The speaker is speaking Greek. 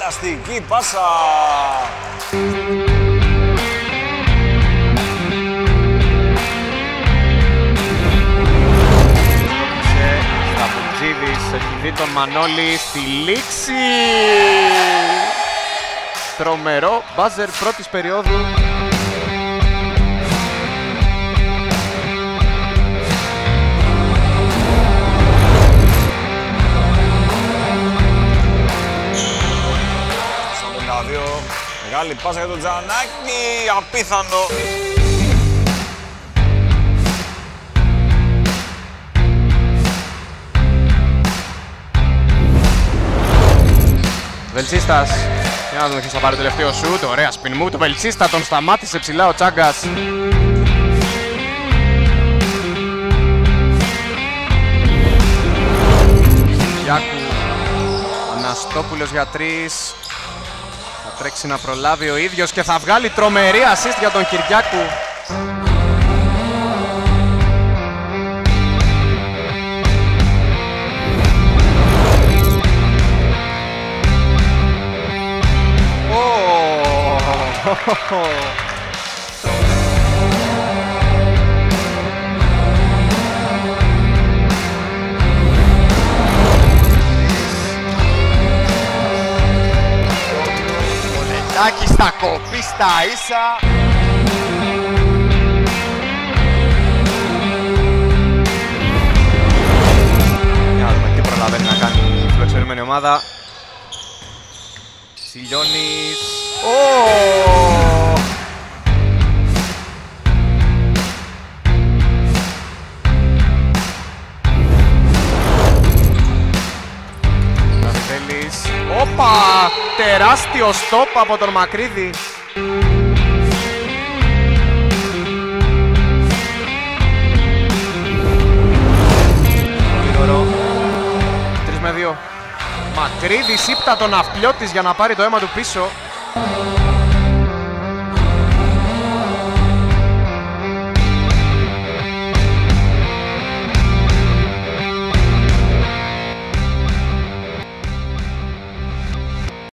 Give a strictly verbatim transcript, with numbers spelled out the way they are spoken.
Βιαστική πάσα. Σταπουτζίδης έχει δει τον Μανώλη στη λήξη. Τρομερό μπάζερ πρώτης περίοδου. Μεγάλη πάσα για τον Τζανάκη, απίθανο. Βελτσίστας, για να δούμε ποιος θα πάρει το τελευταίο σουτ. Ωραία σπιν μου, το Βελτσίστα τον σταμάτησε ψηλά ο Τσάγκας. Κυριάκου, Αναστόπουλος για τρεις. Θα τρέξει να προλάβει ο ίδιος και θα βγάλει τρομερή assist για τον Κυριάκου. Πολετάκης θα κοπεί στα ίσα. Για να δούμε τι προλαβαίνει να κάνει η φιλοξενούμενη ομάδα. Σιλιώνης. Oh! Καστέλης. Όπα! Τεράστιο στόπ από τον Μακρύδη. Γρήγορο. τρία με δύο. Μακρύδης ύπτα τον Ναυπλιώτης για να πάρει το αίμα του πίσω.